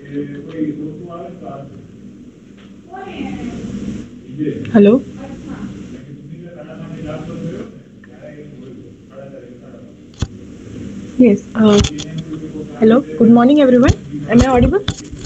Hello. Yes. Hello. Good morning, everyone. Am I audible?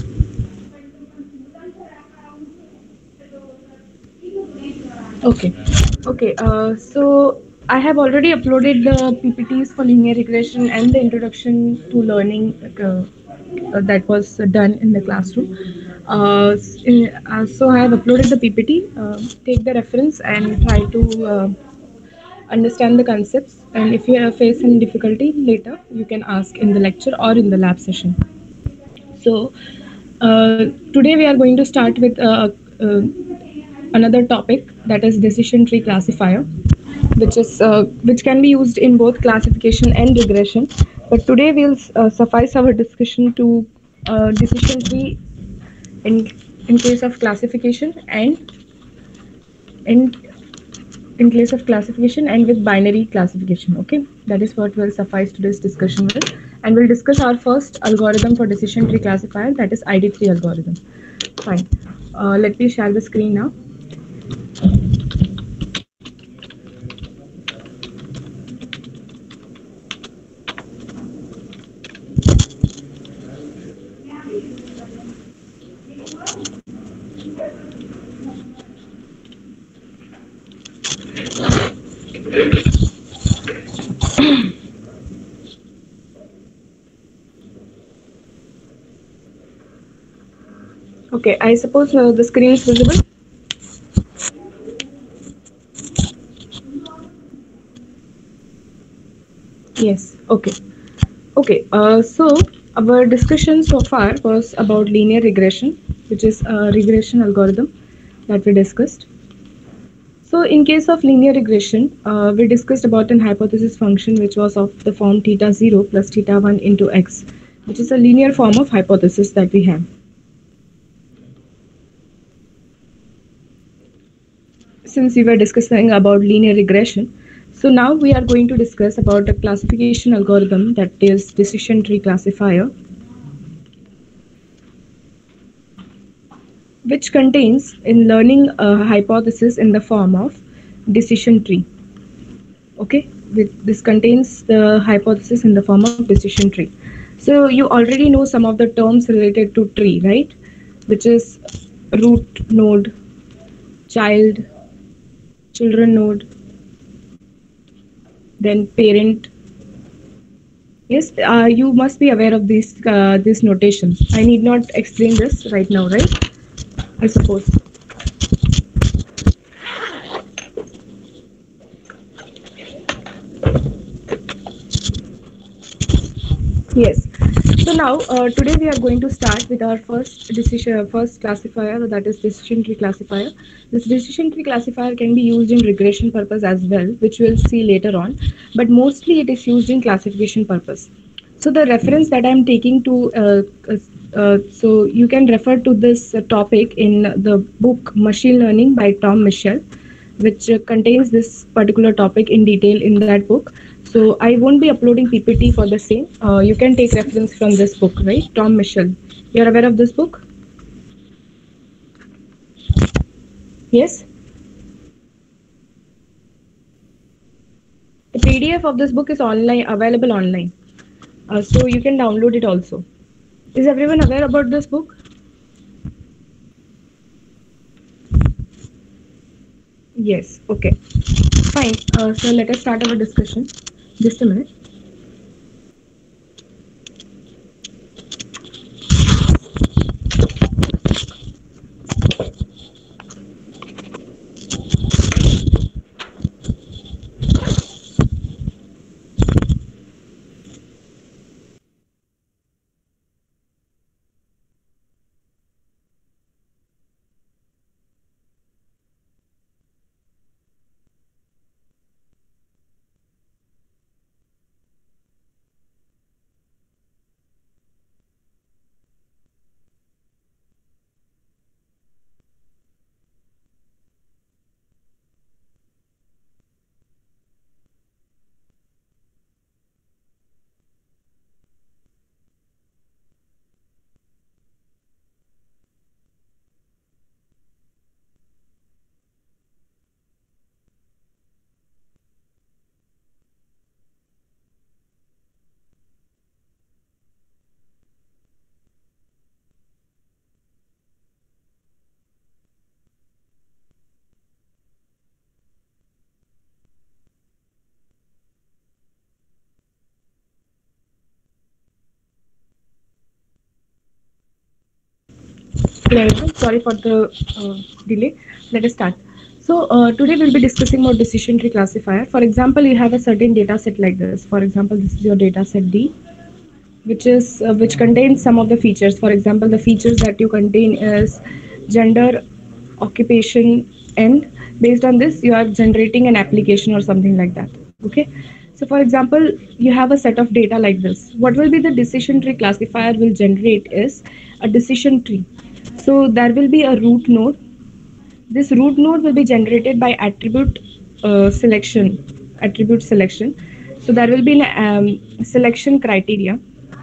Okay. Okay. So I have already uploaded the PPTs for linear regression and the introduction to learning that was done in the classroom. So I have uploaded the PPT. Take the reference and try to understand the concepts. And if you face any difficulty later, you can ask in the lecture or in the lab session. So today we are going to start with uh, another topic, that is decision tree classifier, which can be used in both classification and regression. But today we'll suffice our discussion to decision tree in in case of classification and in in case of classification and with binary classification. Okay, that is what will suffice today's discussion with, and we'll discuss our first algorithm for decision tree classifier, that is ID3 algorithm. Fine. Let me share the screen now. Okay, I suppose the screen is visible. Yes. Okay. Okay. So our discussion so far was about linear regression, which is a regression algorithm that we discussed. So in case of linear regression, we discussed about an hypothesis function which was of the form theta 0 plus theta 1 into x, which is a linear form of hypothesis that we have. Since we were discussing about linear regression, so now we are going to discuss about a classification algorithm, that is decision tree classifier, which contains in learning a hypothesis in the form of decision tree. Okay, this contains the hypothesis in the form of decision tree. So you already know some of the terms related to tree, right? Which is root node, child, children node, then parent. Yes, you must be aware of this notation. I need not explain this right now, right? I suppose. Yes. So now today we are going to start with our first classifier, that is decision tree classifier. This decision tree classifier can be used in regression purpose as well, which we'll see later on. But mostly it is used in classification purpose. So the reference that I'm taking to, so you can refer to this topic in the book Machine Learning by Tom Michel, which contains this particular topic in detail in that book. So I won't be uploading PPT for the same. You can take reference from this book, right? Tom Michel. You're aware of this book? Yes? The PDF of this book is online, available online. So you can download it also. Is everyone aware about this book? Yes. Okay. Fine. So let us start our discussion. Just a minute. Hello everyone, sorry for the delay. Let us start. So today we'll be discussing about decision tree classifier. For example, you have a certain data set like this. For example, this is your data set D, which contains some of the features. For example, the features that you contain is gender, occupation, and based on this, you are generating an application or something like that. Okay. So, for example, you have a set of data like this. What will be the decision tree classifier will generate is a decision tree. So there will be a root node. This root node will be generated by attribute selection. So there will be an selection criteria.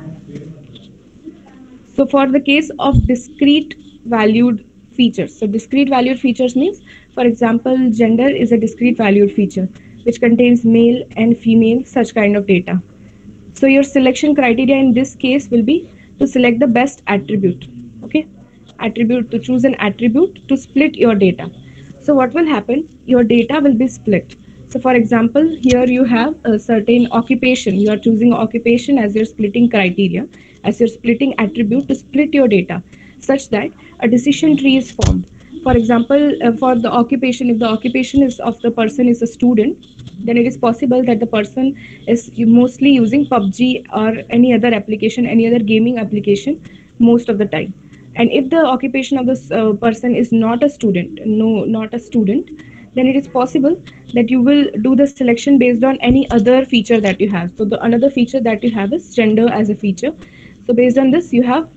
So for the case of discrete valued features, so discrete valued features means, for example, gender is a discrete valued feature which contains male and female, such kind of data. So your selection criteria in this case will be to select the best attribute. Okay, attribute, to choose an attribute to split your data. So what will happen? Your data will be split. So for example, here you have a certain occupation. You are choosing occupation as your splitting criteria, as your splitting attribute to split your data, such that a decision tree is formed. For example, for the occupation, if the occupation is of the person is a student, then it is possible that the person is mostly using PUBG or any other application, any other gaming application most of the time. And if the occupation of this person is not a student, not a student, then it is possible that you will do the selection based on any other feature that you have. So the another feature that you have is gender as a feature. So based on this, you have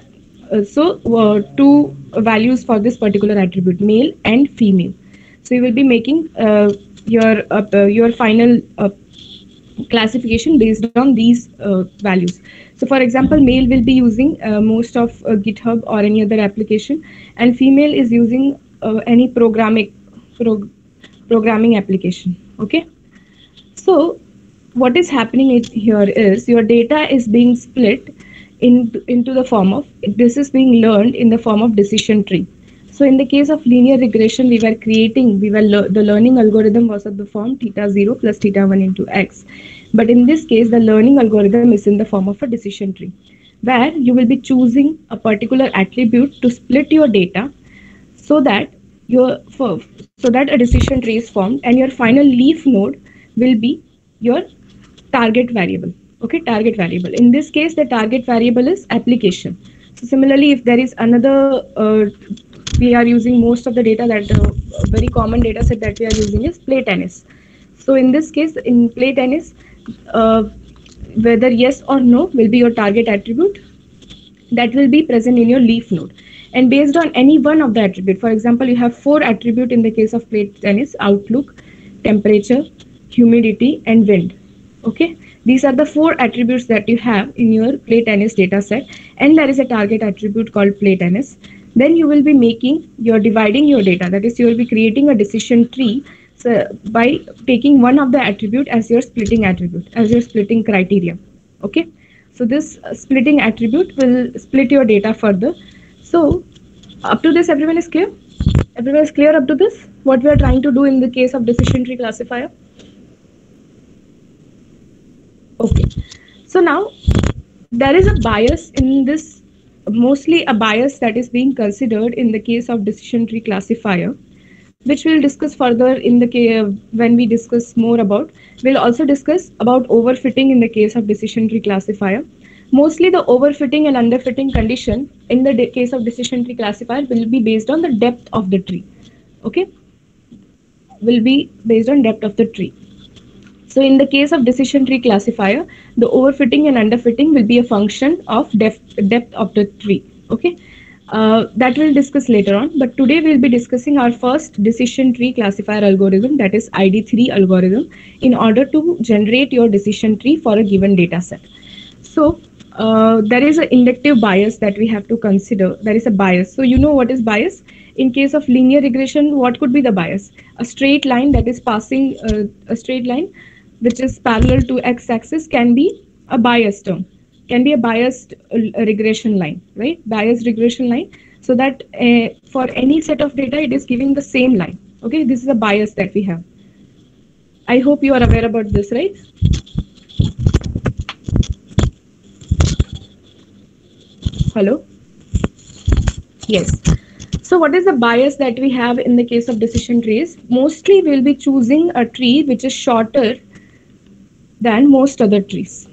two values for this particular attribute, male and female. So you will be making your final classification based on these values. So for example, male will be using most of GitHub or any other application, and female is using any programming application. Okay. So what is happening here is your data is being split into the form of, this is being learned in the form of decision tree. So in the case of linear regression, the learning algorithm was of the form theta 0 plus theta 1 into x. But in this case, the learning algorithm is in the form of a decision tree, where you will be choosing a particular attribute to split your data so that a decision tree is formed, and your final leaf node will be your target variable. Okay, target variable. In this case, the target variable is application. So similarly, if there is another, we are using most of the data that very common data set that we are using is play tennis. So in this case, in play tennis, whether yes or no will be your target attribute that will be present in your leaf node. And based on any one of the attribute, for example, you have 4 attributes in the case of play tennis: outlook, temperature, humidity, and wind. Okay, these are the 4 attributes that you have in your play tennis data set, and there is a target attribute called play tennis. Then you will be dividing your data, that is, you will be creating a decision tree. So by taking one of the attribute as your splitting attribute, as your splitting criteria. Okay, so this splitting attribute will split your data further. So up to this, everyone is clear? Everyone is clear up to this? What we are trying to do in the case of decision tree classifier? Okay, so now there is a bias in this, mostly a bias that is being considered in the case of decision tree classifier, which we'll discuss further in the case when we discuss more about. We'll also discuss about overfitting in the case of decision tree classifier. Mostly the overfitting and underfitting condition in the case of decision tree classifier will be based on the depth of the tree. Okay, will be based on depth of the tree. So in the case of decision tree classifier, the overfitting and underfitting will be a function of depth of the tree. Okay, that we'll discuss later on. But today we'll be discussing our first decision tree classifier algorithm, that is ID3 algorithm, in order to generate your decision tree for a given data set. So there is an inductive bias that we have to consider. There is a bias. So you know what is bias? In case of linear regression, what could be the bias? A straight line that is passing, a straight line which is parallel to x-axis can be a biased term, can be a biased regression line, right? Biased regression line, so that for any set of data, it is giving the same line. Okay, this is a bias that we have. I hope you are aware about this, right? Hello? Yes. So what is the bias that we have in the case of decision trees? Mostly we'll be choosing a tree which is shorter than most other trees.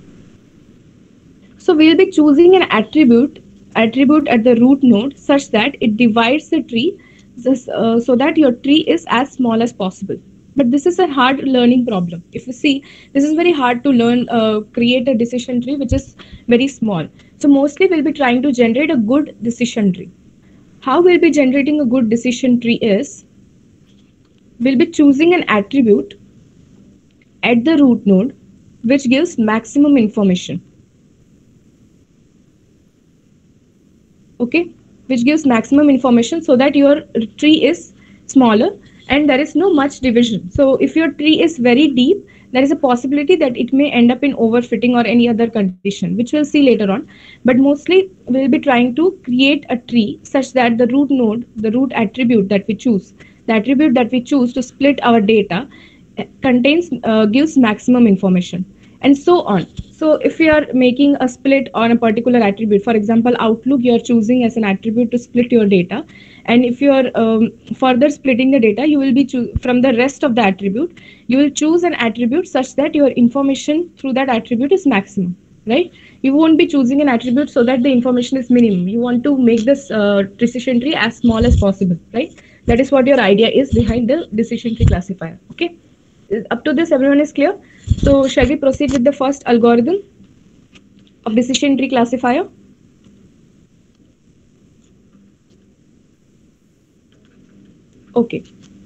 So we'll be choosing an attribute at the root node such that it divides the tree so that your tree is as small as possible. But this is a hard learning problem. If you see, this is very hard to learn, create a decision tree which is very small. So mostly we'll be trying to generate a good decision tree. How we'll be generating a good decision tree is, we'll be choosing an attribute at the root node which gives maximum information. Okay, which gives maximum information so that your tree is smaller and there is no much division. So if your tree is very deep, there is a possibility that it may end up in overfitting or any other condition, which we'll see later on. But mostly we'll be trying to create a tree such that the root node, the root attribute that we choose, the attribute that we choose to split our data gives maximum information, and so on. So if you are making a split on a particular attribute, for example, Outlook, you are choosing as an attribute to split your data. And if you are further splitting the data, you will be from the rest of the attribute, you will choose an attribute such that your information through that attribute is maximum, right? You won't be choosing an attribute so that the information is minimum. You want to make this decision tree as small as possible, right? That is what your idea is behind the decision tree classifier. Okay. Up to this, everyone is clear? So shall we proceed with the first algorithm of decision tree classifier? Okay.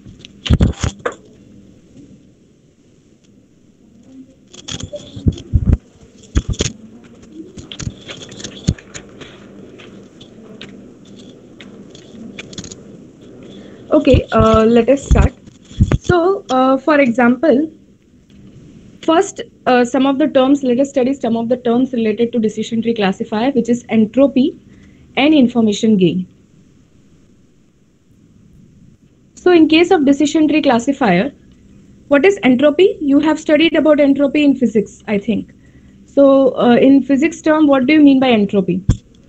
Okay, let us start. So, for example, first, some of the terms, let us study some of the terms related to decision tree classifier, which is entropy and information gain. So in case of decision tree classifier, what is entropy? You have studied about entropy in physics, I think. So in physics term, what do you mean by entropy?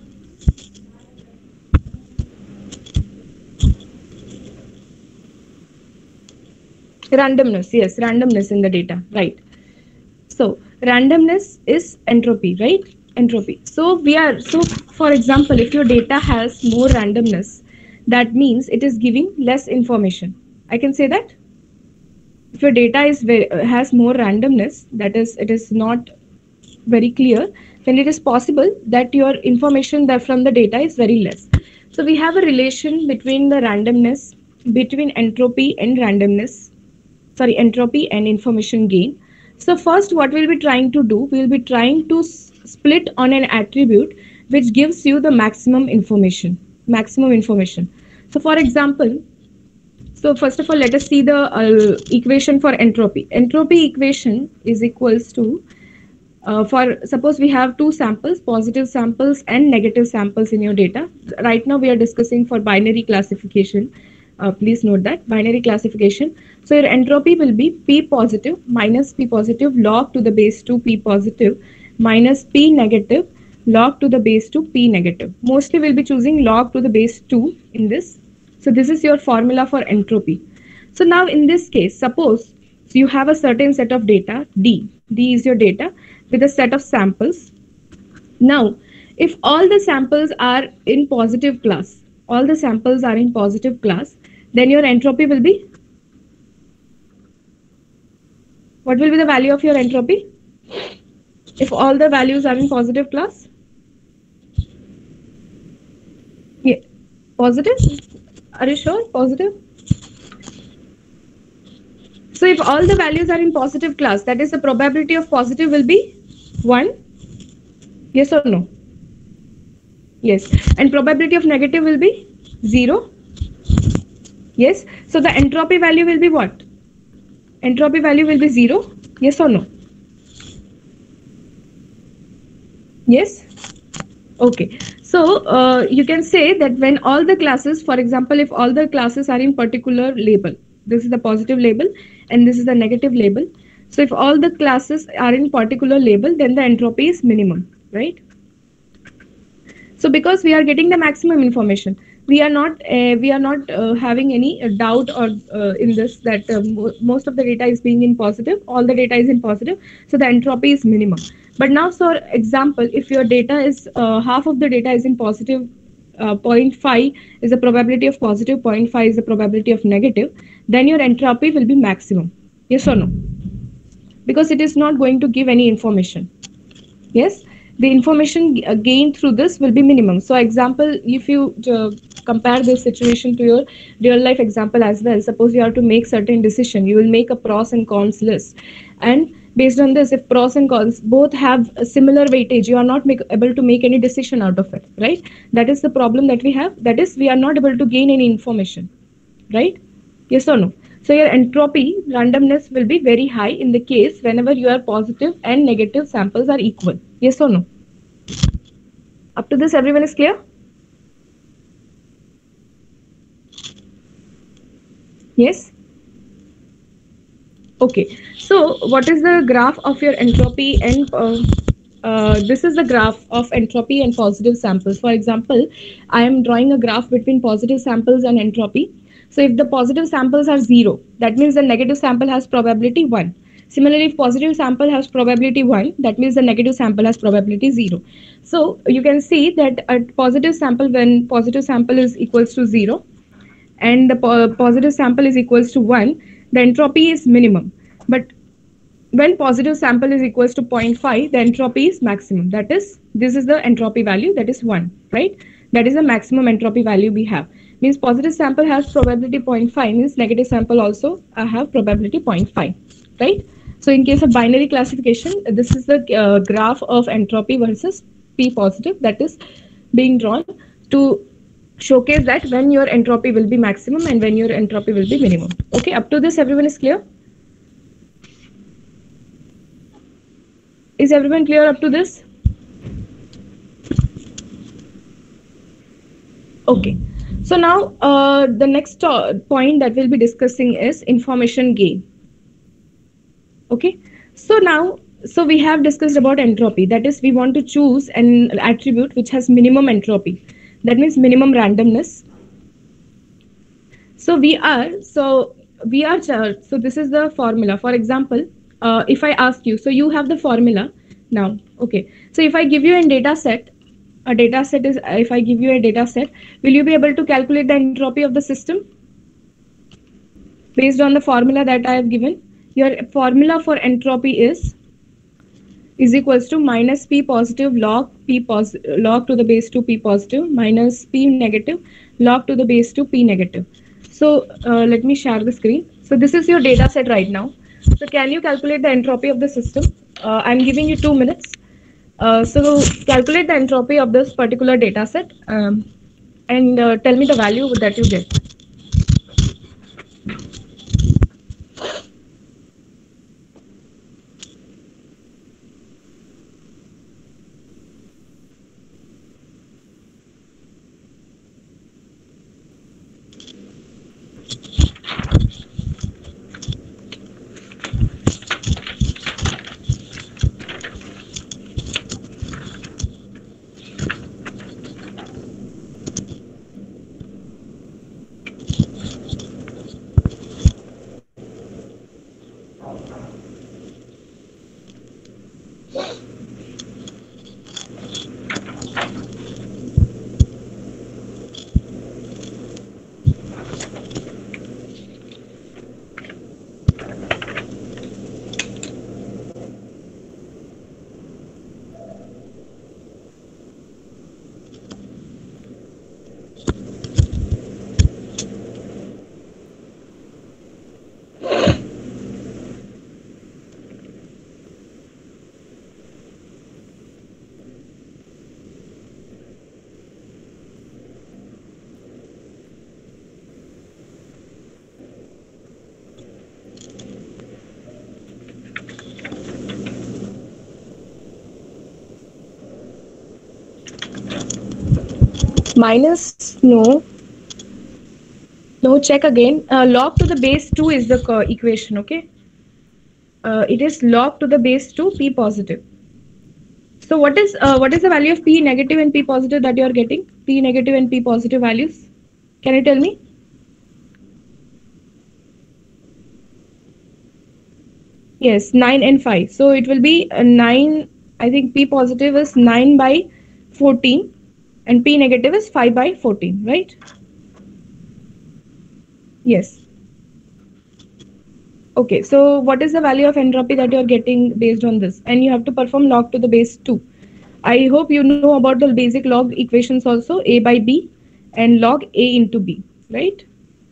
Randomness, yes, randomness in the data, right. So randomness is entropy, right? Entropy. So for example, if your data has more randomness, that means it is giving less information. I can say that. If your data has more randomness, that is, it is not very clear, then it is possible that your information that from the data is very less. So we have a relation between the randomness, between entropy and randomness, entropy and information gain. So first, what we'll be trying to do, we'll be trying to split on an attribute which gives you the maximum information. So for example, so first of all, let us see the equation for entropy. Entropy equation is equals to, suppose we have two samples, positive samples and negative samples in your data. Right now we are discussing for binary classification. Please note that binary classification. So your entropy will be P positive minus P positive log to the base 2 P positive minus P negative log to the base 2 P negative. Mostly we'll be choosing log to the base 2 in this. So this is your formula for entropy. So now in this case, suppose you have a certain set of data, D is your data with a set of samples. Now, if all the samples are in positive class, then your entropy will be, what will be the value of your entropy? If all the values are in positive class? Yeah, positive? Are you sure? Positive? So if all the values are in positive class, that is the probability of positive will be 1. Yes or no? Yes. And probability of negative will be 0. Yes. So the entropy value will be what? Entropy value will be 0. Yes or no? Yes. Okay. So you can say that when all the classes, for example, if all the classes are in particular label, this is the positive label and this is the negative label. So if all the classes are in particular label, then the entropy is minimum, right? So because we are getting the maximum information, we are not having any doubt or in this that most of the data is being in positive, all the data is in positive, so the entropy is minimum. But now, for example, if your data is half of the data is in positive, zero point 0.5 is the probability of positive, zero point 0.5 is the probability of negative, then your entropy will be maximum. Yes or no? Because it is not going to give any information. Yes, the information gained through this will be minimum. So example, if you compare this situation to your real life example as well, suppose you have to make certain decision, you will make a pros and cons list, and based on this, if pros and cons both have a similar weightage, you are not able to make any decision out of it, right? That is the problem that we have, that is we are not able to gain any information, right? Yes or no? So your entropy randomness will be very high in the case whenever your positive and negative samples are equal. Yes or no? Up to this, everyone is clear? Yes? Okay. So what is the graph of your entropy and this is the graph of entropy and positive samples. For example, I am drawing a graph between positive samples and entropy. So if the positive samples are 0, that means the negative sample has probability 1. Similarly, if positive sample has probability 1, that means the negative sample has probability 0. So you can see that a positive sample, when positive sample is equals to 0 and the positive sample is equals to 1, the entropy is minimum. But when positive sample is equals to 0.5, the entropy is maximum. That is, this is the entropy value, that is 1, right? That is the maximum entropy value we have. Means positive sample has probability 0.5, means negative sample also have probability 0.5, right? So in case of binary classification, this is the graph of entropy versus P positive that is being drawn to showcase that when your entropy will be maximum and when your entropy will be minimum. Okay, up to this everyone is clear? Is everyone clear up to this? Okay. So now the next point that we'll be discussing is information gain. Okay. So now, so we have discussed about entropy. That is, we want to choose an attribute which has minimum entropy. That means minimum randomness. So so this is the formula. For example, if I ask you, so you have the formula now. Okay. So if I give you a data set, if I give you a data set, will you be able to calculate the entropy of the system based on the formula that I have given? Your formula for entropy is equals to minus p positive log log to the base 2 p positive minus p negative log to the base 2 p negative. So let me share the screen. So this is your data set right now. So can you calculate the entropy of the system? I'm giving you 2 minutes. So calculate the entropy of this particular data set and tell me the value that you get. Minus, no, check again. Log to the base 2 is the equation, okay? It is log to the base 2 p positive. So what is the value of P negative and P positive that you are getting? P negative and P positive values. Can you tell me? Yes, 9 and 5. So it will be 9. I think P positive is 9 by 14 and P negative is 5 by 14, right? Yes. Okay, so what is the value of entropy that you are getting based on this? And you have to perform log to the base 2. I hope you know about the basic log equations also, A by B and log A into B, right?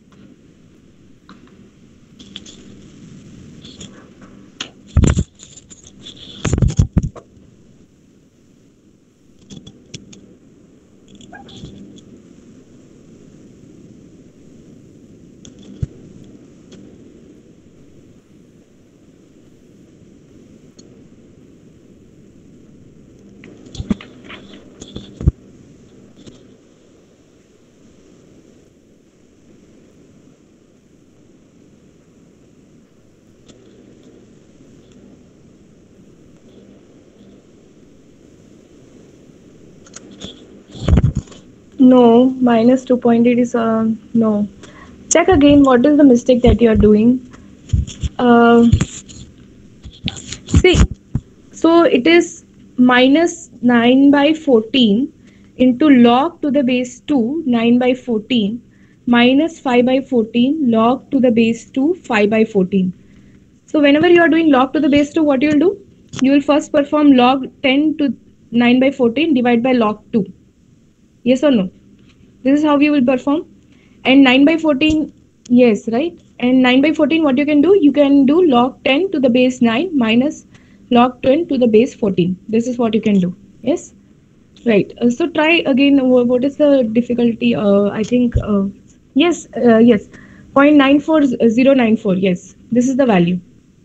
No, minus 2.8 is no. Check again what is the mistake that you are doing. Uh, See, so it is minus 9 by 14 into log to the base 2, 9 by 14, minus 5 by 14 log to the base 2, 5 by 14. So whenever you are doing log to the base 2, what you will do? You will first perform log 10 to 9 by 14 divided by log 2. Yes or no? This is how you will perform. And 9 by 14, yes, right? And 9 by 14, what you can do? You can do log 10 to the base 9 minus log 10 to the base 14. This is what you can do. Yes? Right. So try again. What is the difficulty? I think, yes, yes. 0.94094. Yes. This is the value.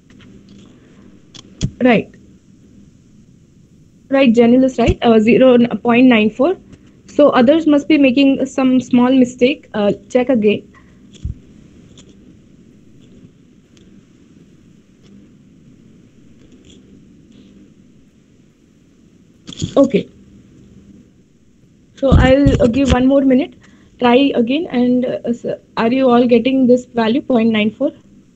Right. Right. Janil is right. 0.94. So others must be making some small mistake. Check again. Okay. So I'll give one more minute. Try again and are you all getting this value 0.94?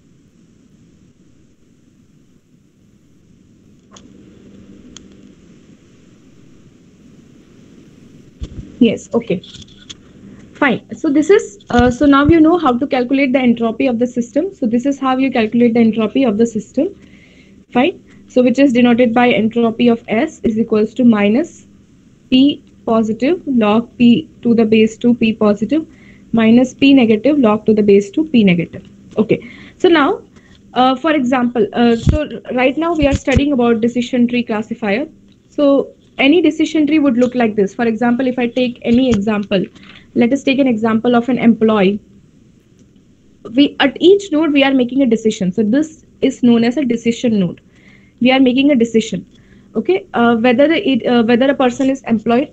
Yes, okay. Fine. So this is, so now you know how to calculate the entropy of the system. So this is how you calculate the entropy of the system. Fine. So which is denoted by entropy of S is equals to minus P positive log P to the base 2 P positive minus P negative log to the base 2 P negative. Okay. So now, for example, so right now we are studying about decision tree classifier. So any decision tree would look like this. For example, if I take any example, let us take an example of an employee. We at each node we are making a decision. So this is known as a decision node. We are making a decision. Okay, whether a person is employed.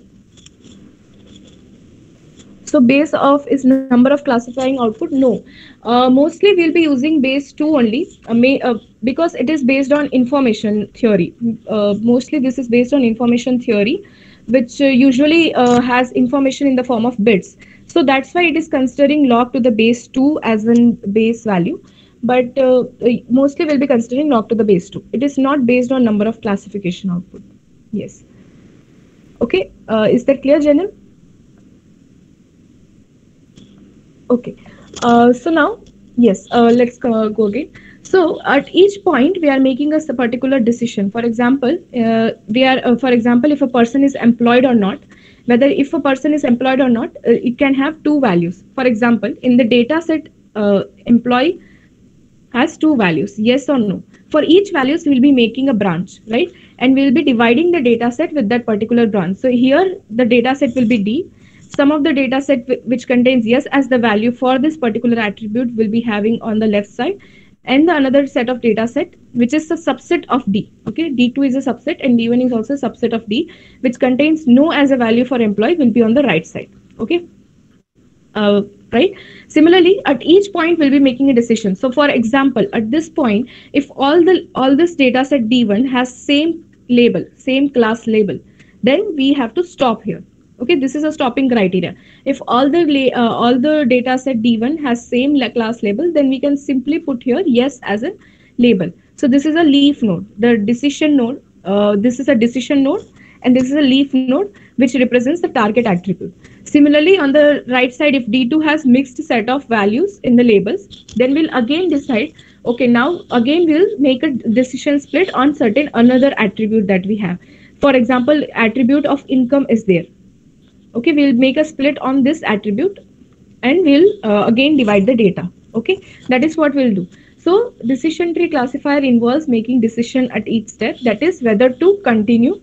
So base of is number of classifying output. No, mostly we'll be using base 2 only, because it is based on information theory. Mostly this is based on information theory, which usually has information in the form of bits. So that's why it is considering log to the base 2 as in base value. But mostly we'll be considering log to the base 2. It is not based on number of classification output. Yes. Okay. Is that clear, Janil? Okay. So now, yes, let's go again. So at each point, we are making a particular decision. For example, for example, if a person is employed or not, whether if a person is employed or not, it can have two values. For example, in the data set, employee has two values, yes or no. For each values, we'll be making a branch, right? And we'll be dividing the data set with that particular branch. So here, the data set will be D. Some of the data set which contains yes as the value for this particular attribute will be having on the left side, and the another set of data set which is a subset of D. Okay, D2 is a subset and D1 is also a subset of D, which contains no as a value for employee will be on the right side. Okay. Right. Similarly, at each point we'll be making a decision. So for example, at this point, if all this data set D1 has same label, same class label, then we have to stop here. Okay, this is a stopping criteria. If all the data set D1 has same class label, then we can simply put here yes as a label. So this is a leaf node, the decision node. This is a decision node, and this is a leaf node which represents the target attribute. Similarly, on the right side, if D2 has mixed set of values in the labels, then we'll again decide, okay, now again we'll make a decision split on certain another attribute that we have. For example, attribute of income is there. Okay, we'll make a split on this attribute, and we'll again divide the data. Okay, that is what we'll do. So decision tree classifier involves making decision at each step, that is whether to continue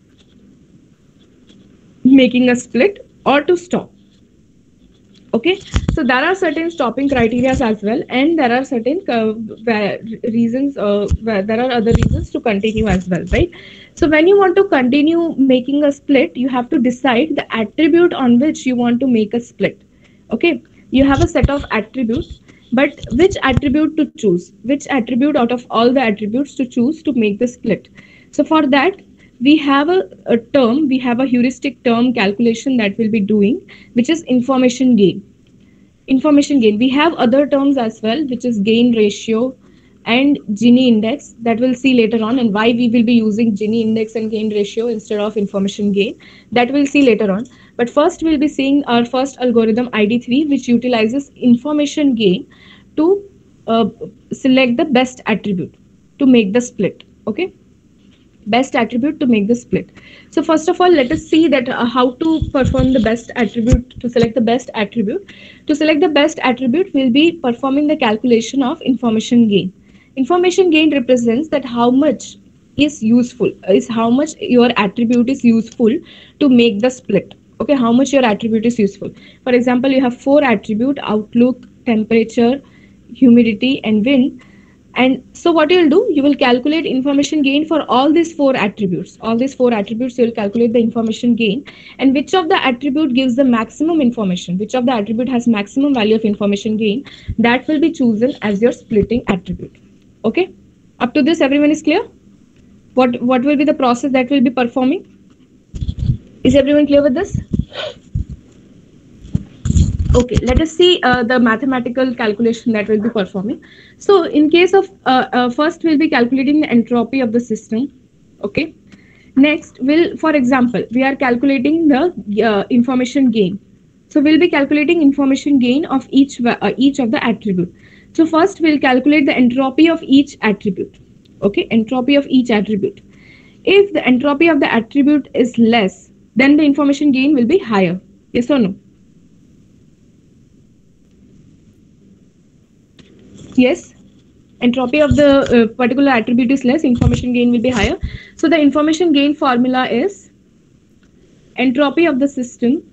making a split or to stop. Okay, so there are certain stopping criteria as well, and there are certain reasons, there are other reasons to continue as well, right? So when you want to continue making a split, you have to decide the attribute on which you want to make a split. Okay, you have a set of attributes, but which attribute to choose, which attribute out of all the attributes to choose to make the split. So for that, we have a term, we have a heuristic term calculation that we'll be doing, which is information gain. Information gain. We have other terms as well, which is gain ratio and Gini index, that we'll see later on, and why we will be using Gini index and gain ratio instead of information gain, that we'll see later on. But first we'll be seeing our first algorithm ID3, which utilizes information gain to select the best attribute to make the split. Okay, best attribute to make the split. So first of all, let us see that how to perform the best attribute, to select the best attribute. To select the best attribute, we'll be performing the calculation of information gain. Information gain represents that how much is useful, is how much your attribute is useful to make the split. Okay, how much your attribute is useful. For example, you have 4 attribute: outlook, temperature, humidity, and wind. And so what you will do, you will calculate information gain for all these 4 attributes. All these 4 attributes, you will calculate the information gain, and which of the attribute gives the maximum information, which of the attribute has maximum value of information gain, that will be chosen as your splitting attribute. Okay, up to this everyone is clear? What will be the process that we'll be performing? Is everyone clear with this? Okay, let us see the mathematical calculation that we'll be performing. So in case of, first we'll be calculating the entropy of the system. Okay, next for example, we are calculating the information gain. So we'll be calculating information gain of each of the attribute. So first we'll calculate the entropy of each attribute. Okay, entropy of each attribute. If the entropy of the attribute is less, then the information gain will be higher. Yes or no? Yes, entropy of the particular attribute is less, information gain will be higher. So the information gain formula is entropy of the system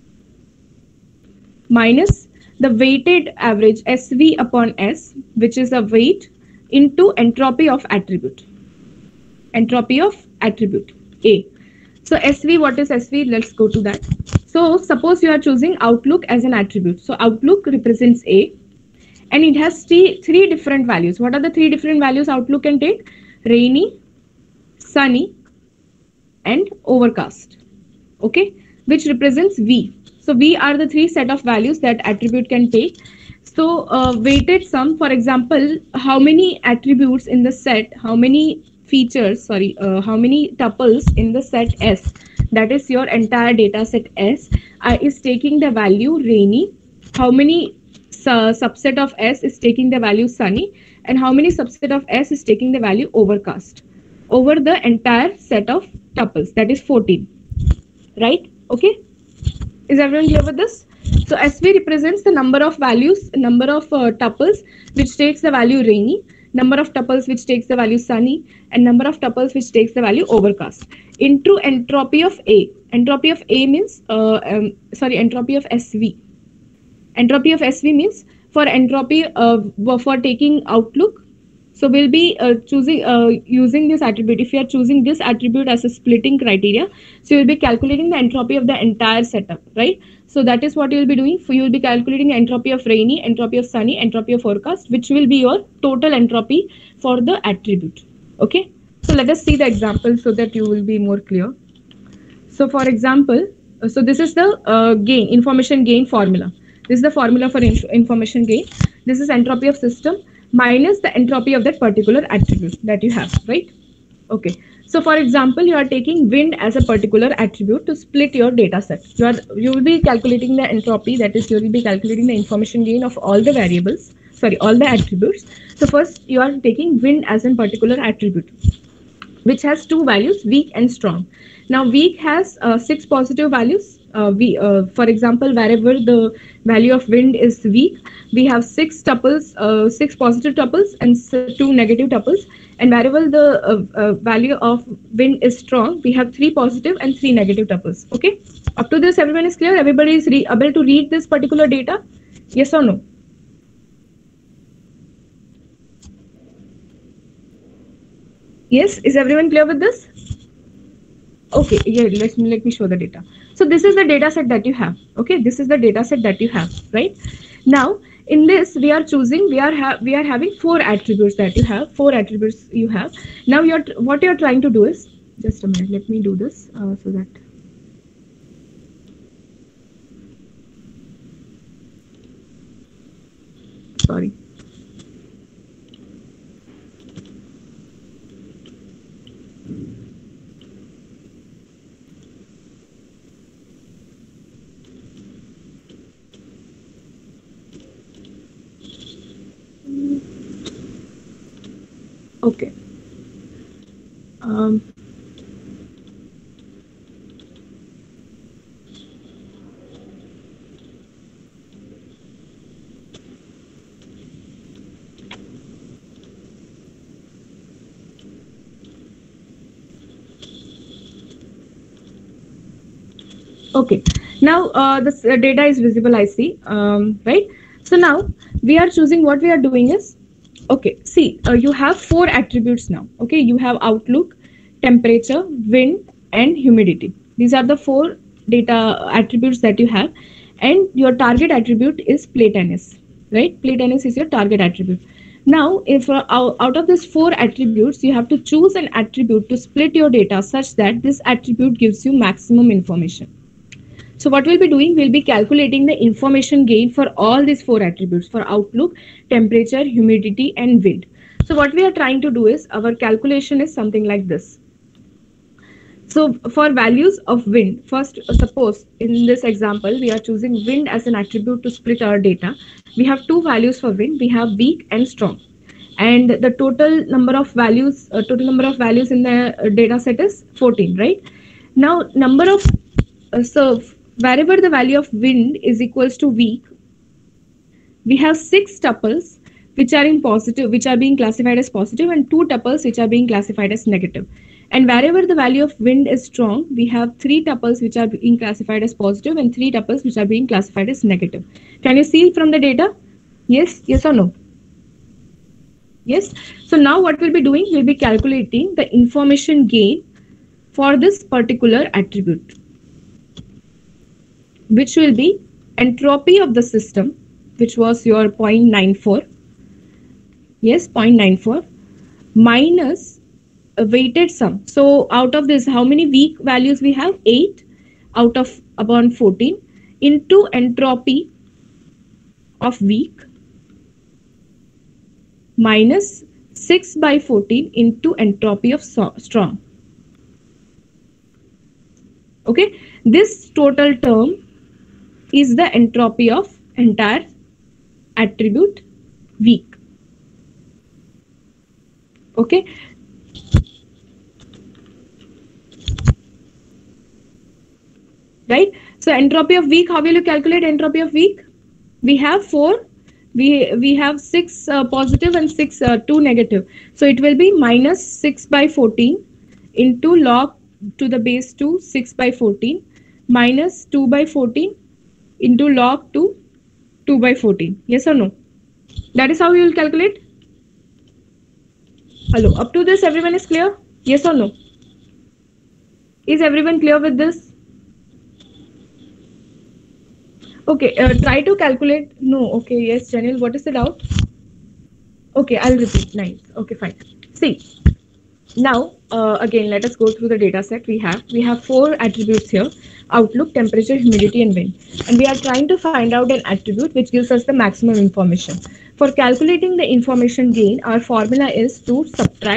minus the weighted average SV upon S, which is a weight, into entropy of attribute. Entropy of attribute A. So SV, what is SV? Let's go to that. So suppose you are choosing outlook as an attribute. So outlook represents A, and it has three different values. What are the 3 different values outlook can take? Rainy, sunny, and overcast. Okay, which represents V. So V are the 3 set of values that attribute can take. So weighted sum, for example, how many attributes in the set, how many features, how many tuples in the set S, that is your entire data set S, is taking the value rainy, how many subset of S is taking the value sunny, and how many subset of S is taking the value overcast over the entire set of tuples, that is 14, right? Okay, is everyone clear with this? So SV represents the number of values, number of tuples which takes the value rainy, number of tuples which takes the value sunny, and number of tuples which takes the value overcast, into entropy of A. Entropy of A means entropy of SV. Entropy of SV means for entropy for taking outlook. So we'll be using this attribute. If you are choosing this attribute as a splitting criteria, so you'll be calculating the entropy of the entire setup, right? So that is what you'll be doing. You will be calculating entropy of rainy, entropy of sunny, entropy of forecast, which will be your total entropy for the attribute. Okay. So let us see the example so that you will be more clear. So for example, so this is the information gain formula. This is the formula for information gain. This is entropy of system minus the entropy of that particular attribute that you have, right? Okay. So for example, you are taking wind as a particular attribute to split your data set. You will be calculating the entropy, that is, you will be calculating the information gain of all the variables, sorry, all the attributes. So first you are taking wind as a particular attribute, which has two values, weak and strong. Now weak has six positive values. For example, wherever the value of wind is weak, we have six tuples, six positive tuples and two negative tuples. And wherever the value of wind is strong, we have three positive and three negative tuples. Okay. Up to this, everyone is clear. Everybody is able to read this particular data. Yes or no? Yes, is everyone clear with this? Okay, yeah, let me show the data. So this is the data set that you have. Okay, this is the data set that you have, right? Now in this we are choosing, we are having four attributes that you have, four attributes you have. Now what you're trying to do is, just a minute, let me do this so that. Sorry. Okay. Okay, now this data is visible, I see, right? So now we are choosing, what we are doing is, okay, see, you have four attributes now. Okay, you have outlook, temperature, wind, and humidity. These are the four data attributes that you have, and your target attribute is plateness, right? Plateness is your target attribute. Now, if out of these four attributes, you have to choose an attribute to split your data such that this attribute gives you maximum information. So what we'll be doing, we'll be calculating the information gain for all these four attributes, for outlook, temperature, humidity, and wind. So what we are trying to do is, our calculation is something like this. So for values of wind, first suppose in this example, we are choosing wind as an attribute to split our data. We have two values for wind, we have weak and strong. And the total number of values in the data set is 14, right? Now number of, so wherever the value of wind is equals to weak, we have six tuples which are being classified as positive, and two tuples which are being classified as negative. And wherever the value of wind is strong, we have three tuples which are being classified as positive and three tuples which are being classified as negative. Can you see from the data? Yes, yes or no? Yes. So now what we'll be doing, we'll be calculating the information gain for this particular attribute, which will be entropy of the system, which was your 0.94. Yes, 0.94 minus a weighted sum. So out of this, how many weak values we have? 8 out of upon 14 into entropy of weak minus 6 by 14 into entropy of strong. Okay, this total term is the entropy of entire attribute weak. Okay. Right. So entropy of weak, how will you calculate entropy of weak? We have four. We have six positive and six two negative. So it will be minus 6 by 14 into log to the base 2 6 by 14 minus 2 by 14 into log 2 2 by 14. Yes or no? That is how you will calculate. Hello, up to this everyone is clear? Yes or no? Is everyone clear with this? Okay, try to calculate. No, okay, yes, Janil, what is the doubt? Okay, I'll repeat. Nice. Okay, fine. See, Now, again, let us go through the data set we have. We have four attributes here: outlook, temperature, humidity, and wind. And we are trying to find out an attribute which gives us the maximum information. For calculating the information gain, our formula is to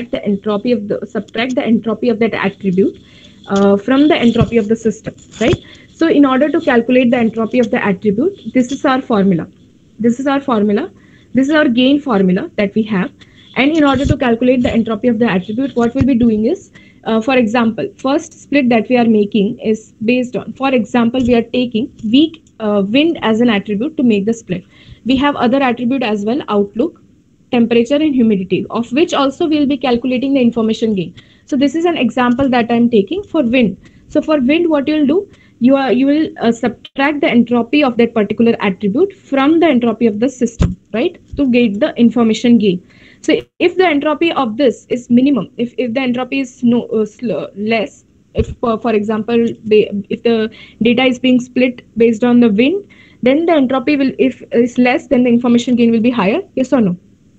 subtract the entropy of that attribute from the entropy of the system, right? So, in order to calculate the entropy of the attribute, this is our formula. This is our formula. This is our gain formula that we have. And in order to calculate the entropy of the attribute, what we'll be doing is, for example, first split that we are making is based on, for example, we are taking weak wind as an attribute to make the split. We have other attribute as well, outlook, temperature, and humidity, of which also we'll be calculating the information gain. So this is an example that I'm taking for wind. So for wind, what you'll do, you will subtract the entropy of that particular attribute from the entropy of the system, right, to get the information gain. So if the entropy of this is minimum, if the entropy is less, if for example if the data is being split based on the wind, then the entropy will, if is less, then the information gain will be higher. Yes or no?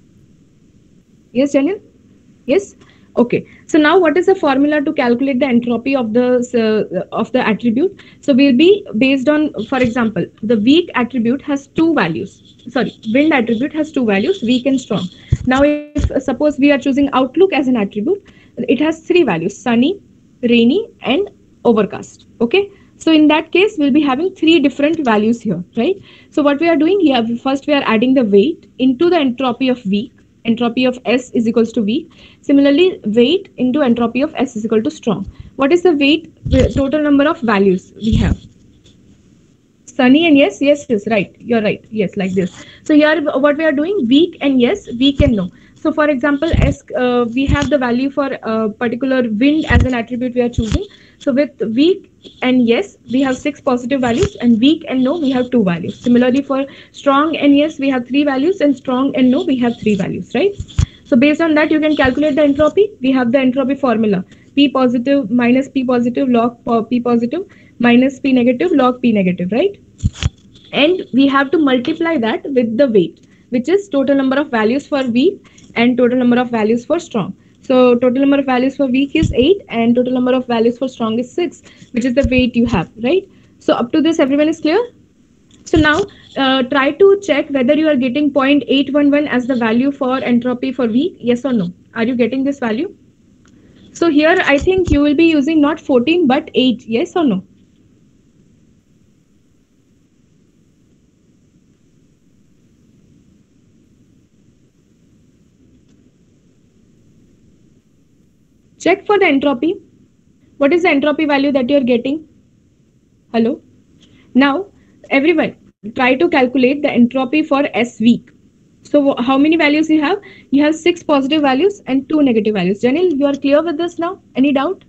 Yes, Daniel? Yes. Okay. So now what is the formula to calculate the entropy of the attribute? So we'll be based on, for example, the weak attribute has two values. Sorry, wind attribute has two values, weak and strong. Now if suppose we are choosing outlook as an attribute, it has three values: sunny, rainy, and overcast. Okay. So in that case, we'll be having three different values here, right? So what we are doing here, first we are adding the weight into the entropy of weak. Entropy of S is equals to V. Similarly, weight into entropy of S is equal to strong. What is the weight? The total number of values we have. Sunny and yes, right. You're right. Yes, like this. So here what we are doing, weak and yes, weak and no. So for example, S, we have the value for particular wind as an attribute we are choosing. So with weak and yes, we have 6 positive values, and weak and no, we have 2 values. Similarly, for strong and yes, we have 3 values, and strong and no, we have 3 values, right? So based on that, you can calculate the entropy. We have the entropy formula: P positive minus P positive log P positive minus P negative log P negative, right? And we have to multiply that with the weight, which is total number of values for weak and total number of values for strong. So total number of values for weak is 8 and total number of values for strong is 6, which is the weight you have, right? So up to this, everyone is clear? So now try to check whether you are getting 0.811 as the value for entropy for weak. Yes or no? Are you getting this value? So here I think you will be using not 14 but 8. Yes or no? Check for the entropy. What is the entropy value that you are getting? Hello? Now, everyone, try to calculate the entropy for S weak. So how many values you have? You have 6 positive values and 2 negative values. Janil, you are clear with this now? Any doubt?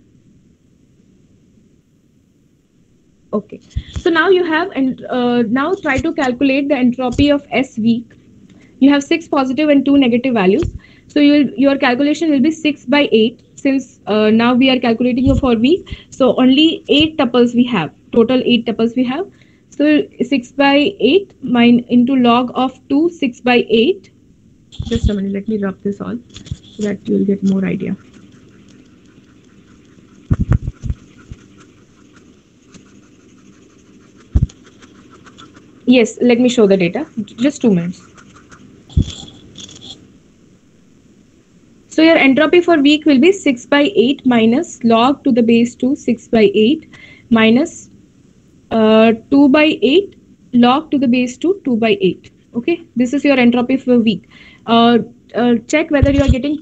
Okay. So now you have, and now try to calculate the entropy of S weak. You have 6 positive and 2 negative values. So your calculation will be 6 by 8. Since now we are calculating for week, so only 8 tuples we have, total 8 tuples we have. So 6 by 8 into log of 2, 6 by 8. Just a minute, let me rub this all so that you will get more idea. Yes, let me show the data. Just 2 minutes. So your entropy for week will be 6 by 8 minus log to the base 2 6 by 8 minus 2 by 8 log to the base 2 by 8. Okay, this is your entropy for week. Check whether you are getting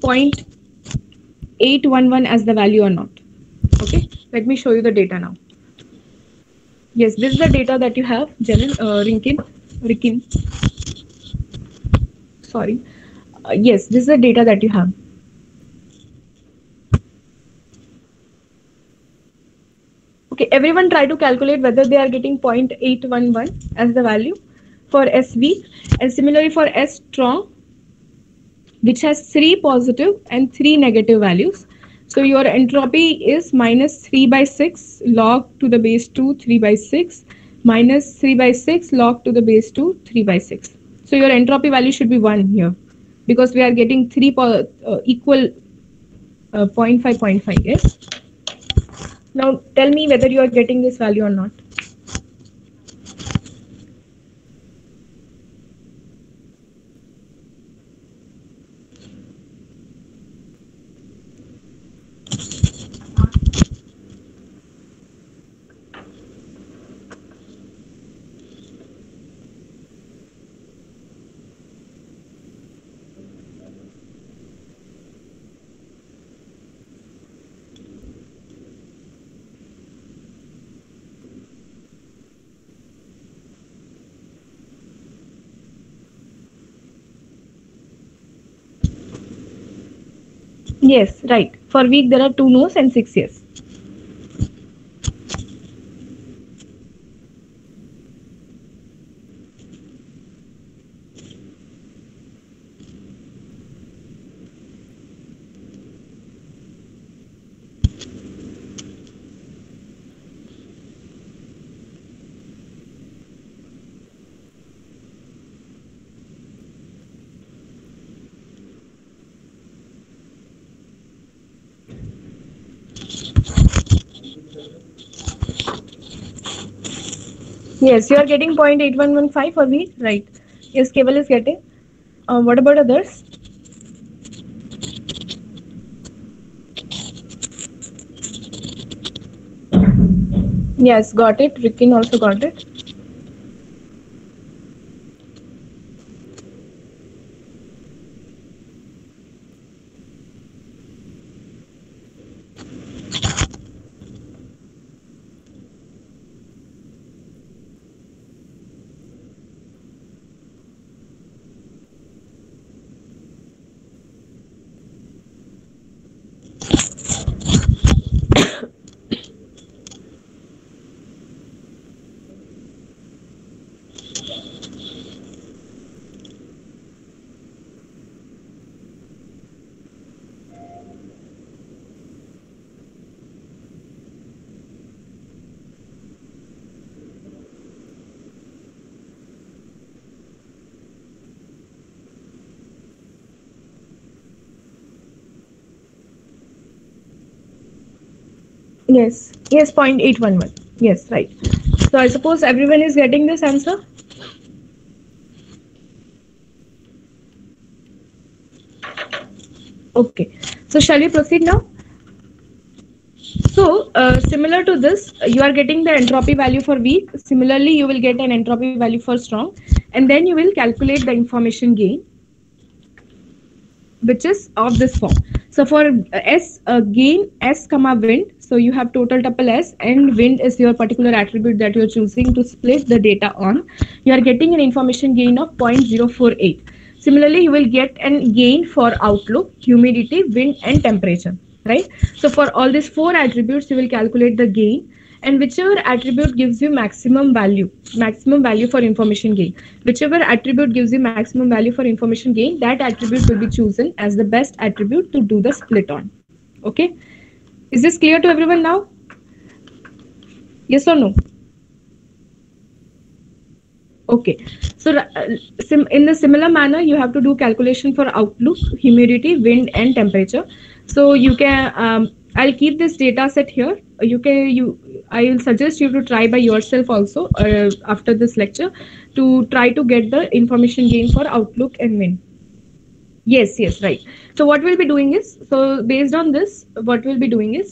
0.811 as the value or not. Okay, let me show you the data now. Yes, this is the data that you have, Rikin. Sorry. Yes, this is the data that you have. Okay, everyone try to calculate whether they are getting 0.811 as the value for S weak, and similarly for S strong, which has 3 positive and 3 negative values. So your entropy is minus 3 by 6 log to the base 2 3 by 6 minus 3 by 6 log to the base 2 3 by 6. So your entropy value should be 1 here, because we are getting 3 equal 0.5, 0.5, yes. Now tell me whether you are getting this value or not. Yes, right. For week there are 2 no's and 6 yes. Yes, you are getting 0.8115 for week, right? Yes, Keval is getting. What about others? Yes, got it. Rikin also got it. Yes, yes, 0.811. Yes, right. So I suppose everyone is getting this answer. Okay. So shall we proceed now? So similar to this, you are getting the entropy value for weak. Similarly, you will get an entropy value for strong, and then you will calculate the information gain, which is of this form. So for S gain S comma wind, so you have total tuple S and wind is your particular attribute that you are choosing to split the data on. You are getting an information gain of 0.048. Similarly, you will get an gain for outlook, humidity, wind and temperature, right? So for all these 4 attributes, you will calculate the gain, and whichever attribute gives you maximum value for information gain, whichever attribute gives you maximum value for information gain, that attribute will be chosen as the best attribute to do the split on. Okay, is this clear to everyone now? Yes or no? Okay, so in the similar manner, you have to do calculation for outlook, humidity, wind, and temperature. So you can, I'll keep this data set here. I will suggest you to try by yourself also after this lecture to try to get the information gain for outlook and wind. Yes, yes, right. So what we'll be doing is, so based on this, what we'll be doing is,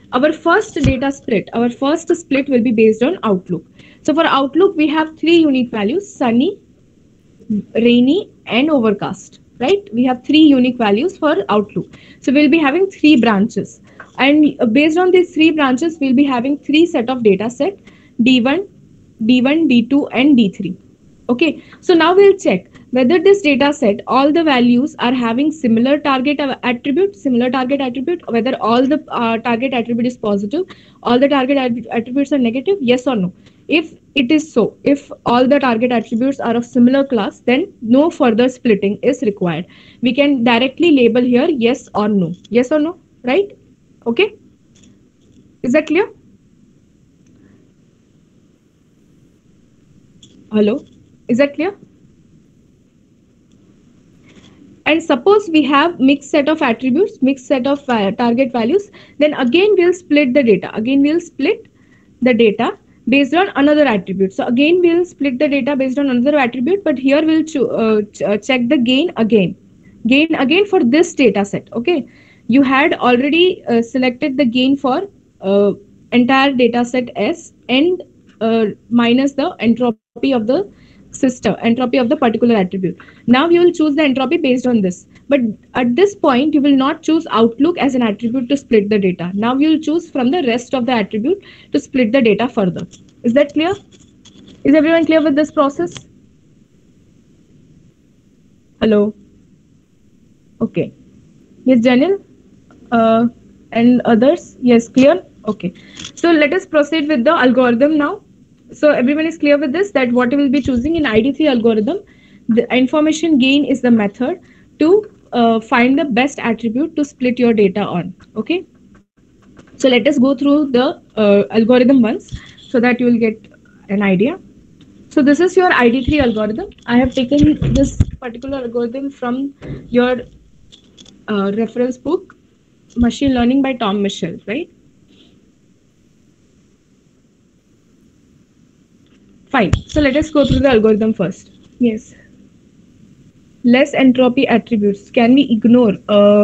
our first split will be based on outlook. So for outlook, we have 3 unique values: sunny, rainy, and overcast. Right? We have 3 unique values for outlook. So we'll be having 3 branches, and based on these 3 branches, we'll be having 3 set of data set: D1, D1, D2, and D3. Okay, so now we'll check whether this data set, all the values are having similar target attribute, whether all the target attribute is positive, all the target attributes are negative, yes or no. If it is so, if all the target attributes are of similar class, then no further splitting is required. We can directly label here yes or no, right? Okay, is that clear? Hello, is that clear? And suppose we have mixed set of attributes, mixed set of target values, then again we'll split the data. Again we'll split the data based on another attribute. So again we'll split the data based on another attribute, but here we'll check the gain again. Gain again for this data set. Okay, you had already selected the gain for entire data set S and minus the entropy of the system, entropy of the particular attribute. Now you will choose the entropy based on this. But at this point, you will not choose outlook as an attribute to split the data. Now you will choose from the rest of the attribute to split the data further. Is that clear? Is everyone clear with this process? Hello? Okay. Yes, Janil? And others? Yes, clear? Okay. So let us proceed with the algorithm now. So everyone is clear with this, that what we will be choosing in ID3 algorithm, the information gain is the method to find the best attribute to split your data on. Okay. So let us go through the algorithm once so that you will get an idea. So this is your ID3 algorithm. I have taken this particular algorithm from your reference book, Machine Learning by Tom Mitchell, right? Fine. So let us go through the algorithm first. Yes. Less entropy attributes. Can we ignore?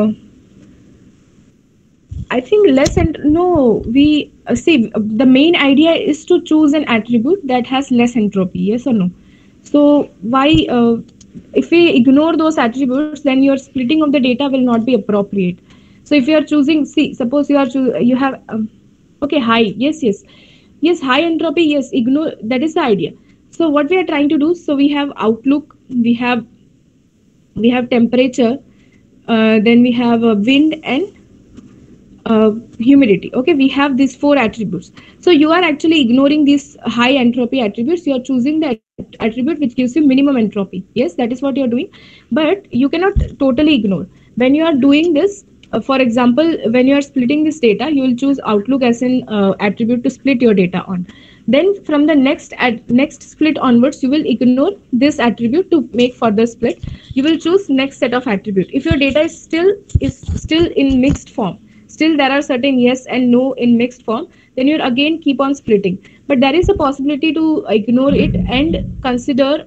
I think less and no. We see the main idea is to choose an attribute that has less entropy. Yes or no? So why? If we ignore those attributes, then your splitting of the data will not be appropriate. So if you are choosing, see, suppose you have okay, high. Yes, yes. Yes, high entropy, yes, ignore, that is the idea. So what we are trying to do, so we have outlook, we have temperature, then we have wind and humidity. Okay, we have these four attributes. So you are actually ignoring these high entropy attributes. You are choosing the attribute which gives you minimum entropy. Yes, that is what you are doing, but you cannot totally ignore. When you are doing this, for example, when you are splitting this data, you will choose outlook as an attribute to split your data on. Then from the next split onwards, you will ignore this attribute to make further split. You will choose next set of attribute. If your data is still in mixed form, still there are certain yes and no in mixed form, then you again keep on splitting. But there is a possibility to ignore it and consider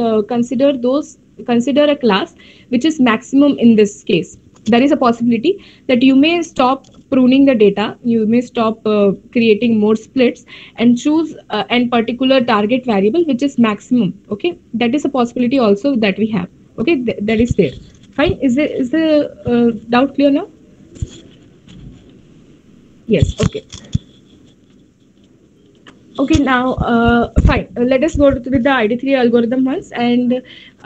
a class which is maximum in this case. There is a possibility that you may stop pruning the data, you may stop creating more splits and choose an particular target variable which is maximum. Okay, that is a possibility also that we have. Okay, that is there. Fine. Is the doubt clear now? Yes. Okay. Okay. Now, fine. Let us go with the ID3 algorithm once and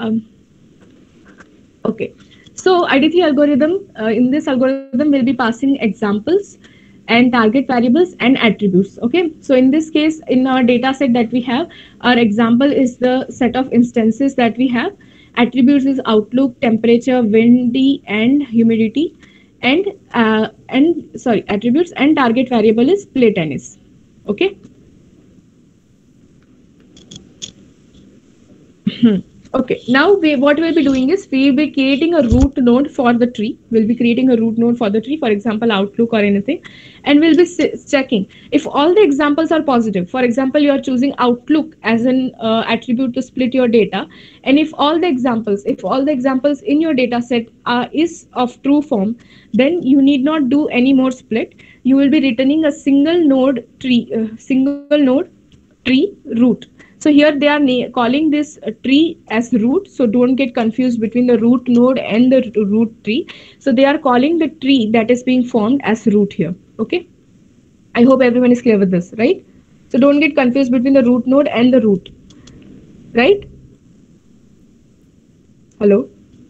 okay. So ID3 algorithm, in this algorithm we'll be passing examples and target variables and attributes. Okay, so in this case, in our data set that we have, our example is the set of instances that we have. Attributes is outlook, temperature, windy and humidity, and attributes and target variable is play tennis. Okay. Okay, now what we'll be doing is we'll be creating a root node for the tree. We'll be creating a root node for the tree, for example, outlook or anything. And we'll be checking if all the examples are positive. For example, you are choosing outlook as an attribute to split your data. And if all the examples in your data set is of true form, then you need not do any more split. You will be returning a single node tree root. So here they are calling this tree as root. So don't get confused between the root node and the root tree. So they are calling the tree that is being formed as root here. Okay. I hope everyone is clear with this, right? So don't get confused between the root node and the root, right? Hello.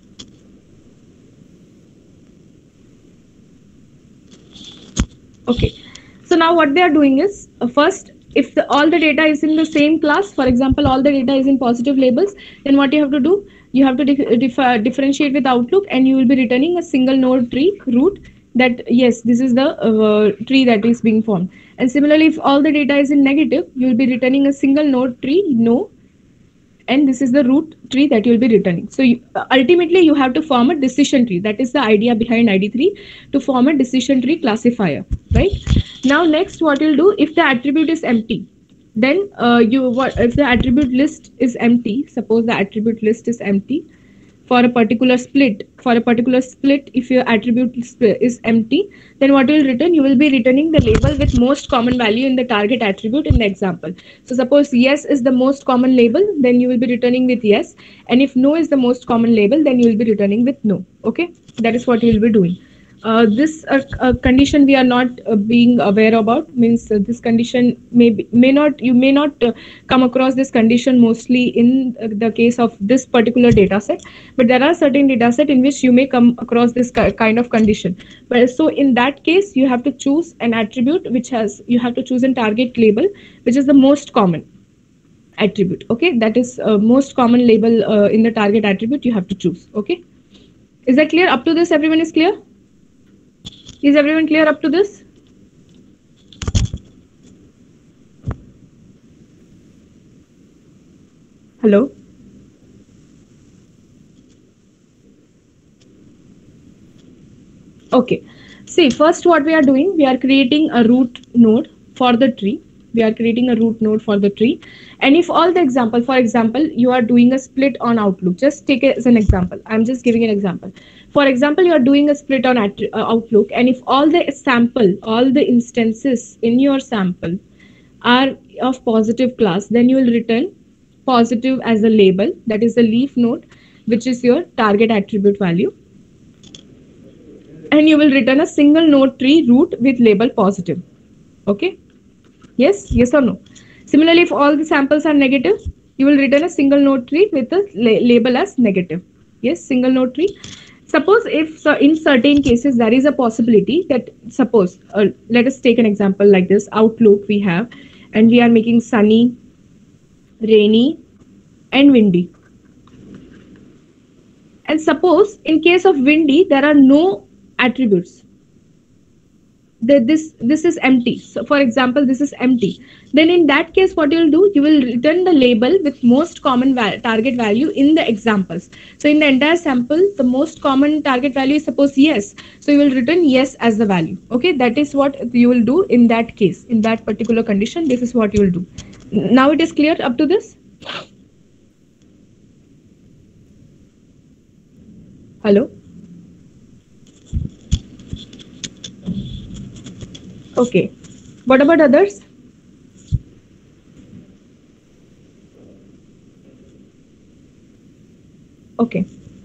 Okay. So now what they are doing is first, if all the data is in the same class, for example, all the data is in positive labels, then what you have to do, you have to differentiate with outlook and you will be returning a single node tree root that yes, this is the tree that is being formed. And similarly, if all the data is in negative, you will be returning a single node tree no. and this is the root tree that you will be returning. So ultimately you have to form a decision tree. That is the idea behind ID3, to form a decision tree classifier, right? Now next what you'll do, if the attribute is empty, then if the attribute list is empty, suppose the attribute list is empty for a particular split, if your attribute is empty, then what you will return, you will be returning the label with most common value in the target attribute in the example. So suppose yes is the most common label, then you will be returning with yes, and if no is the most common label, then you will be returning with no. Okay, that is what you will be doing. This condition we are not being aware about, means this condition may not come across this condition mostly in the case of this particular data set, but there are certain data set in which you may come across this kind of condition. But so in that case you have to choose an attribute you have to choose a target label which is the most common attribute. Okay, that is most common label in the target attribute you have to choose. Okay, is that clear? Up to this everyone is clear? Is everyone clear up to this? Hello? Okay. See, first what we are doing, we are creating a root node for the tree. And if all the example, for example, you are doing a split on Outlook, just take it as an example. I'm just giving an example. For example, you are doing a split on Outlook, and if all the instances in your sample are of positive class, then you will return positive as a label, that is the leaf node, which is your target attribute value. And you will return a single node tree root with label positive. Okay? Yes or no? Similarly, if all the samples are negative, you will return a single node tree with the label as negative. Yes, single node tree. Suppose if in certain cases there is a possibility that, suppose let us take an example like this. Outlook we have, and we are making sunny, rainy and windy. And suppose in case of windy there are no attributes. This is empty. So for example, this is empty. Then in that case, what you will do, you will return the label with most common target value in the examples. So in the entire sample, the most common target value is suppose yes. So you will return yes as the value. Okay, that is what you will do in that case. In that particular condition, this is what you will do. Now it is clear up to this? Hello? Okay, what about others? Okay.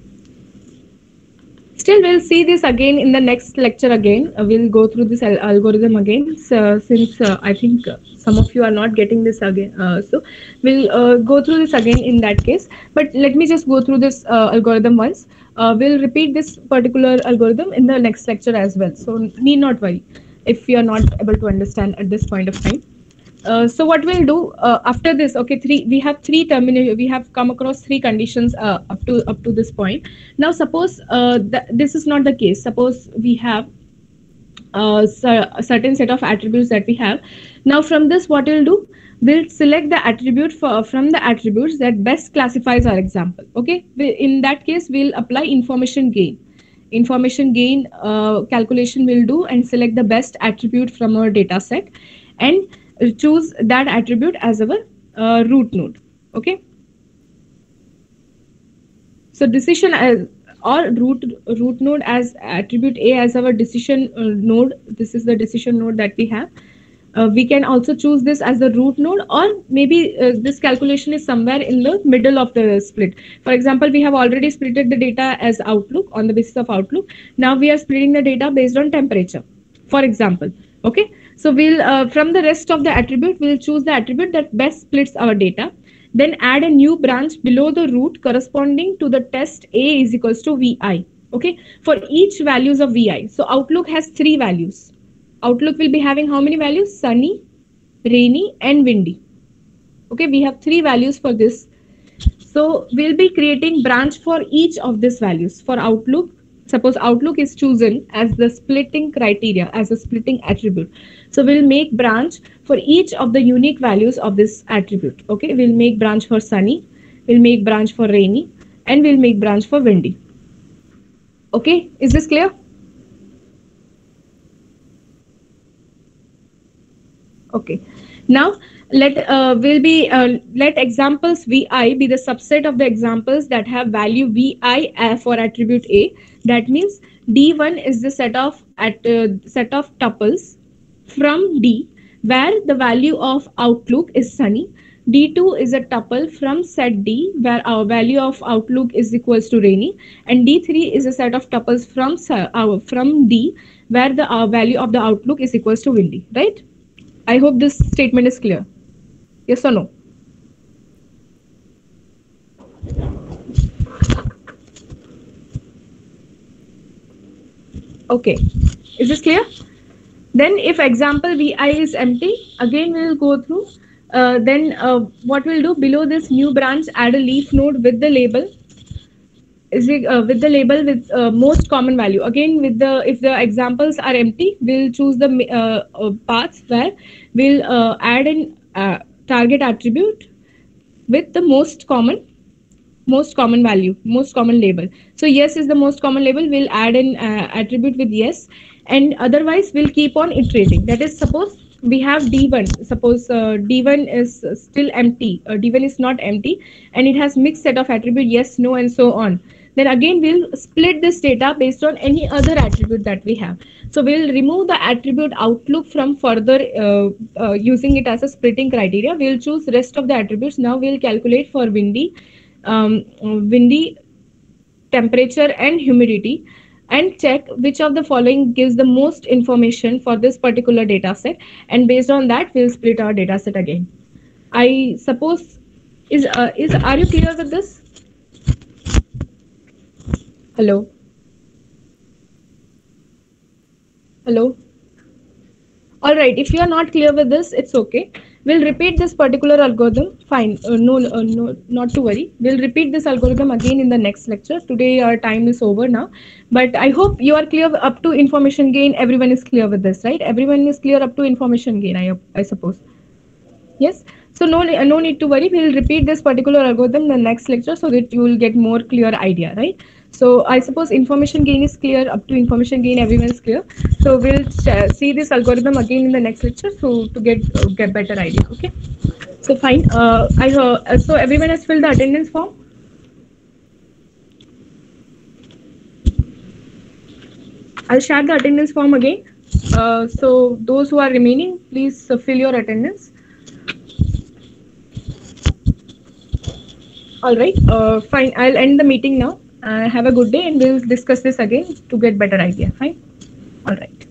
Still, we'll see this again in the next lecture again. We'll go through this algorithm again, since I think some of you are not getting this again. So we'll go through this again in that case. But let me just go through this algorithm once. We'll repeat this particular algorithm in the next lecture as well. So need not worry if you are not able to understand at this point of time. So what we'll do after this, okay, we have come across three conditions up to this point. Now suppose this is not the case. Suppose we have a certain set of attributes that we have. Now from this, what we'll do, we'll select the attribute from the attributes that best classifies our example. Okay, in that case we'll apply information gain calculation we'll do, and select the best attribute from our data set and choose that attribute as our root node. Okay, so decision or root node as attribute A as our decision node. This is the decision node that we have. We can also choose this as the root node, or maybe this calculation is somewhere in the middle of the split. For example, we have already splitted the data as Outlook on the basis of Outlook. Now we are splitting the data based on temperature, for example. Okay, so we'll from the rest of the attribute, we'll choose the attribute that best splits our data. Then add a new branch below the root corresponding to the test A is equals to VI. Okay, for each values of VI. So Outlook has three values. Outlook will be having how many values? Sunny, rainy and windy. Okay, we have three values for this. So we'll be creating branch for each of these values. For Outlook, suppose Outlook is chosen as the splitting criteria, as a splitting attribute. So we'll make branch for each of the unique values of this attribute. Okay, we'll make branch for Sunny, we'll make branch for rainy, and we'll make branch for windy. Okay, is this clear? Okay. Now let examples vi be the subset of the examples that have value vi for attribute a. That means d1 is the set of tuples from d where the value of outlook is sunny. D2 is a tuple from set D where our value of outlook is equals to rainy, and D3 is a set of tuples from D where the value of the outlook is equals to windy, right? I hope this statement is clear. Yes or no? Okay. Is this clear? Then if example vi is empty, again we will go through. Then what we'll do, below this new branch, add a leaf node with the label. With the label with most common value. Again, with the if the examples are empty, we'll choose the paths where we'll add an target attribute with the most common value, most common label. So yes is the most common label. We'll add an attribute with yes, and otherwise we'll keep on iterating. That is, suppose we have d1. Suppose d1 is still empty. D1 is not empty, and it has mixed set of attribute yes, no, and so on. Then again we'll split this data based on any other attribute that we have. So we'll remove the attribute outlook from further using it as a splitting criteria. We'll choose rest of the attributes. Now we'll calculate for windy, temperature, and humidity, and check which of the following gives the most information for this particular data set, and based on that we'll split our data set again. I suppose are you clear with this? Hello? Hello? All right, if you are not clear with this, it's okay. We'll repeat this particular algorithm. Fine, no, not to worry. We'll repeat this algorithm again in the next lecture. Today our time is over now, but I hope you are clear up to information gain. Everyone is clear with this, right? Everyone is clear up to information gain, I suppose. Yes. So no need to worry. We'll repeat this particular algorithm in the next lecture so that you will get more clear idea, right? So I suppose information gain is clear. Up to information gain, everyone is clear. So we'll see this algorithm again in the next lecture, so to get better idea. Okay. So fine. So everyone has filled the attendance form. I'll share the attendance form again. So those who are remaining, please fill your attendance. All right, fine. I'll end the meeting now. Have a good day, and we'll discuss this again to get better idea. Fine. All right.